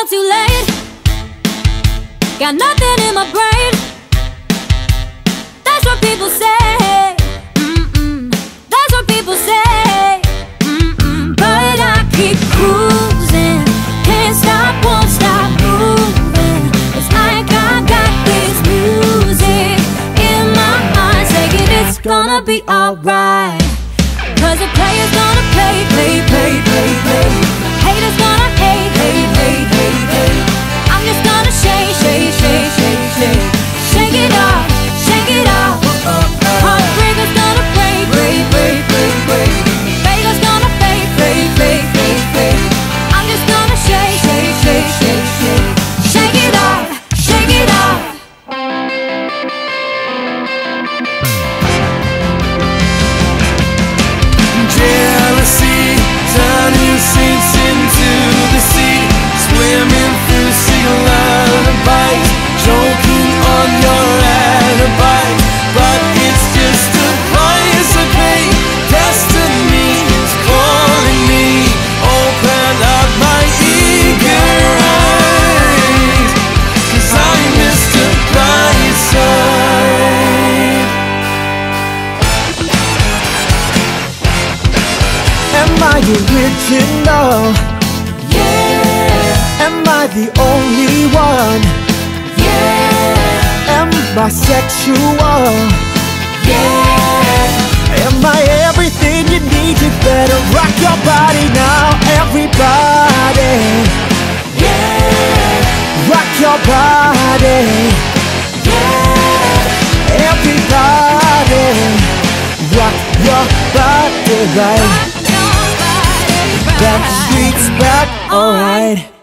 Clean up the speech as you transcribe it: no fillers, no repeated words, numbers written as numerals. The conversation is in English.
up too late. Got nothing in my brain. That's what people say. That's what people say. But I keep cruising. Can't stop, won't stop moving. It's like I got this music in my mind saying it's gonna be alright. Cause the player's gonna play, play, play, play, play. Haters gonna hate, hate, hate, hate, hate. I'm just gonna shake, shake, shake, shake, shake. Shake it off, shake it off. Heartbreaker's gonna break, break, break, break, break. Vegas gonna fade, fade, fade, fade, fade. I'm just gonna shake, shake, shake, shake, shake. Shake it off, shake it off. Jealousy, turning saints into the sea, swimming through sea lullabies, choking on your alibis. But it's just a price I pay. Destiny is calling me. Open up my eager eyes, 'cause I missed the Brightside. Am I original? Yeah. Am I the only one? Yeah. Am I sexual? Yeah. Am I everything you need? You better rock your body now, everybody. Yeah. Rock your body. Yeah. Everybody. Rock your body right. Backstreet's back, alright.